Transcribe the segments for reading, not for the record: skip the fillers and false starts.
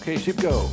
Okay, sheep go.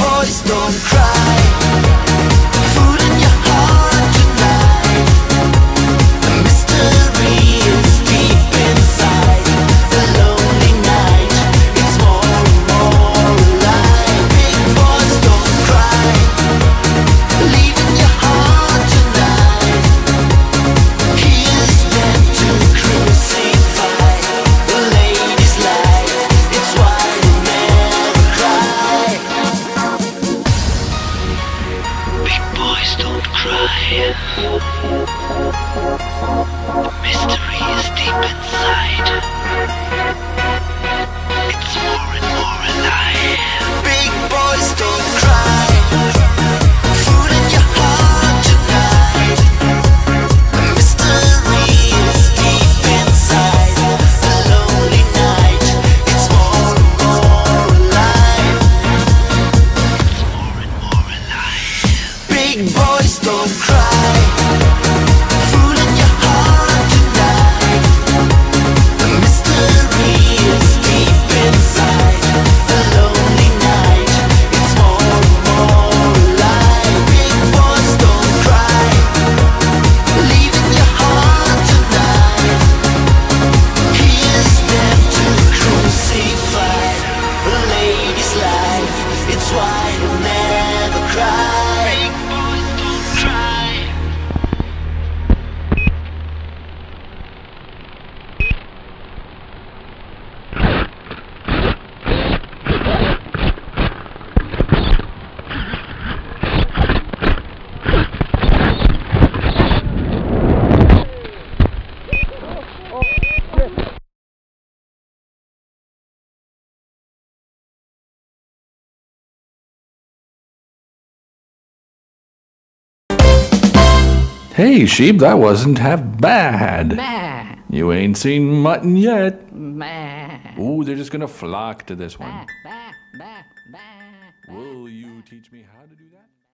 boys don't cry. Food in your heart tonight. The mystery is deep inside. The lonely night, it's more and more alive. Big boys don't cry. Leave in your heart tonight. He is meant to crucify the lady's life. It's why they never cry. Big boys don't cry. The mystery is deep inside. It's more and more alive. Big boys don't cry. Food in your heart tonight. The mystery is deep inside. The lonely night, it's more and more alive. It's more and more alive. Big boys don't cry. Food in your heart tonight. The mystery is deep inside. The lonely night, it's more and more alive. Big boys don't cry. Leave in your heart tonight. He is meant to crucify the lady's life. It's why you never cry. Big boys don't cry. Hey, sheep, that wasn't half bad. Bah, You ain't seen mutton yet. bah, Ooh, they're just gonna flock to this one. bah, bah, bah. Will you teach me how to do that?